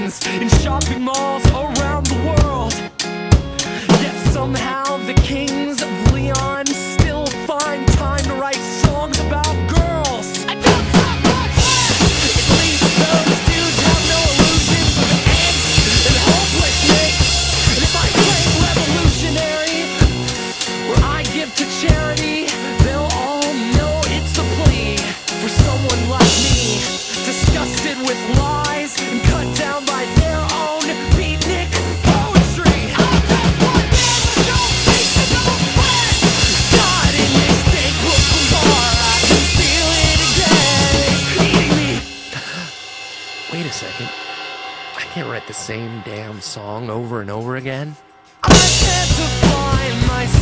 millions in shopping malls around the world. Yet somehow the kings of Leon still find time to write songs about girls. I don't stop my friends. At least those dudes have no illusions of angst and hopelessness. And if I claim revolutionary, or I give to charity, they'll all know it's a plea for someone like me, disgusted with lies and cut down by their own beatnik poetry. I'm just one man with no face and no friends. God, in this dank Brooklyn bar, I can feel it again. It's eating me. Wait a second. I can't write the same damn song over and over again. I can't define myself.